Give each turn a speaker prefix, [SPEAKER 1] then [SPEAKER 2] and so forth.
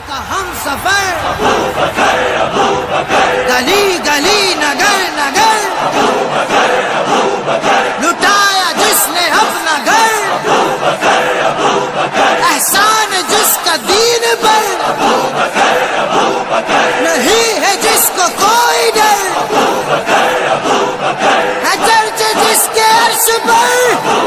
[SPEAKER 1] का हम सफर, गली गली नगर नगर, लुटाया जिसने अपना घर, एहसान जिसका दीन पर, नहीं है जिसको कोई डर, है चर्च जिसके अर्श पर।